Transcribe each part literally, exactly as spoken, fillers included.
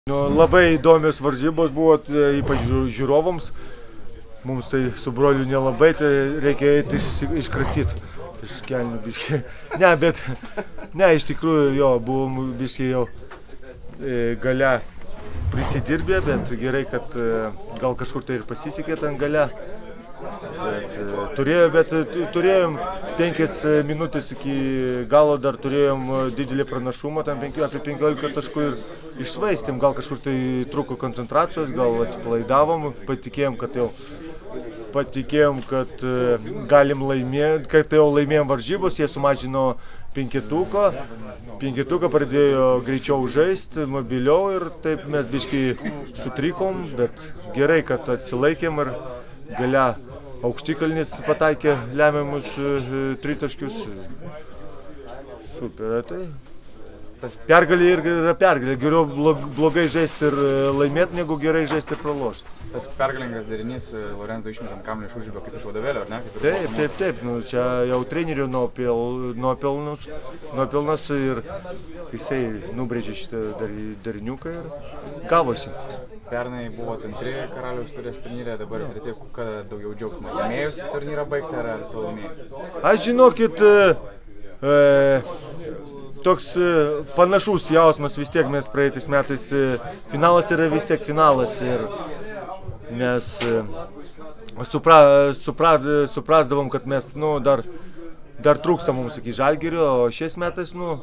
Nu, labai įdomios varžybos buvo, ypač žiūrovams. Mums tai su broliu nelabai, tai reikia eiti iškratyti. Iš kelnių biškai. Ne, bet, ne, iš tikrųjų, jo, buvom biškai jau e, gale prisidirbę, bet gerai, kad e, gal kažkur tai ir pasisekė ten gale. Bet, e, turėjo, bet turėjom penkias minutės iki galo, dar turėjom didelį pranašumą, tam penki, apie penkiolika taškų ir išsvaistėm, gal kažkur tai trūko koncentracijos, gal atsipalaidavom, patikėjom, kad jau patikėjom, kad e, galim laimėti, kad jau laimėjom varžybos, jie sumažino penketuką, penketuką pradėjo greičiau žaisti, mobiliau ir taip mes biškai sutrikom, bet gerai, kad atsilaikėm ir gale Aukštikalnis pataikė lemiamus e, tritaškius. Super, tai tas pergalė ir yra pergalė. Geriau blogai žaisti ir laimėti, negu gerai žaisti ir pralošti. Tas pergalingas darinys, Lorenzo išmetant kamuolį iš užribio kaip iš vadovėlio, ar ne? Kaip taip, taip, taip. Nu, čia jau trenerių nuopel, nuopelnus, nuopelnas ir jisai nubrėžė šitą dariniuką ir gavosi. Pernai buvo antri Karaliaus Taurės turnyre, dabar treti, kada daugiau džiaugsmo. Laimėjus turnyrą baigti ar pralaimėjus? Aš žinokit, e, toks panašus jausmas vis tiek mes praeitais metais, finalas yra vis tiek finalas ir mes supra, supra, suprasdavom, kad mes nu, dar, dar trūksta mums iki Žalgirio, o šiais metais nu,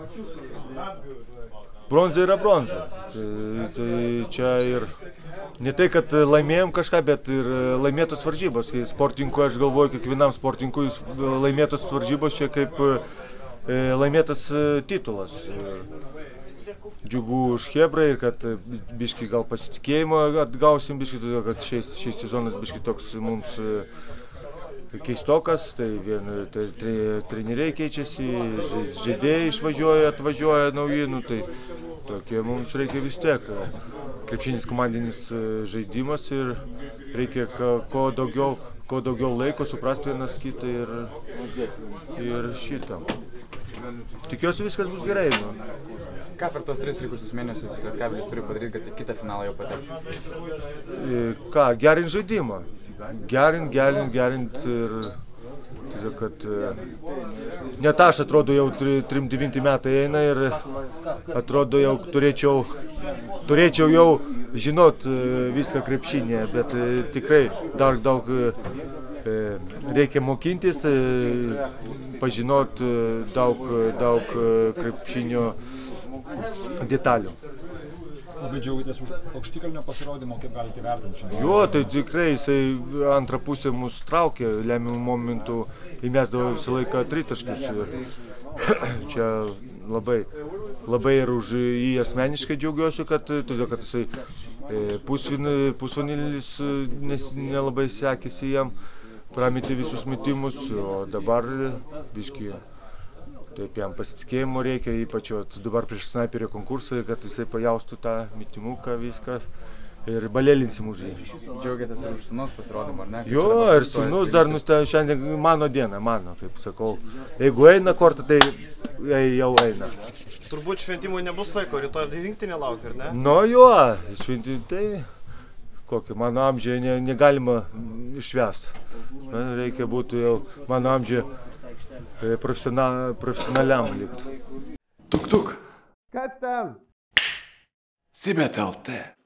bronza yra bronza. Tai, tai čia ir ne tai, kad laimėjom kažką, bet ir laimėtos varžybos. Kai sportininkui, aš galvoju, kiekvienam sportininkui laimėtos varžybos čia kaip laimėtas titulas. Džiugu už Chebrą ir kad biški gal pasitikėjimo atgausim biški, todėl kad šiais, šiais sezonas biški toks mums keistokas, tai vien tai, tai, treneriai keičiasi, žaidėjai išvažiuoja, atvažiuoja nauji, nu, tai tokie mums reikia vis tiek. Krepšinis komandinis žaidimas ir reikia ko daugiau, ko daugiau laiko suprasti vienas kitą ir, ir šitą. Tikiuosi viskas bus gerai. Nu. Ką per tos tris likusius mėnesius Lietkabelis turi padaryti, kad į kitą finalą jau patekti? Ką, gerint žaidimą. Gerint, gerint, gerint ir todėl, kad net aš atrodo jau trim devinti metai eina ir atrodo jau turėčiau, turėčiau jau žinot viską krepšinėje, bet tikrai dar daug reikia mokintis, pažinot daug, daug krepšinio detalių. Labai džiaugiatės už Aukštikalnio pasirodymą, kaip galite vertinti šiandien? Jo, tai tikrai jisai antrą pusę mus traukė, lemiamų momentų įmesdavo visą laiką tritaškius. Čia labai, labai ir už jį asmeniškai džiaugiuosi, kad, todėl, kad jisai pusvanilis nelabai sekėsi jam, prametė visus metimus, o dabar biški. Taip, jam pasitikėjimo reikia, ypač dabar prieš snaiperio konkursą, kad jisai pajaustų tą metimuką, viskas ir balėlinsim už jį. Džiaugiatės ir už sūnus pasirodymą, ar ne? Jo, ir sūnus dar nustebė šiandien mano diena, mano, kaip sakau. Jeigu eina kortą, tai jau eina. Turbūt šventimui nebus laiko, rytoj rinktinė laukia, ar ne? Nu jo, šventimui tai kokį, mano amžiuje ne, negalima išvesti. Reikia būti jau mano amžiuje Profesional, profesionaliam liktų. Tuk tuk. Kas ten? Sibet L T.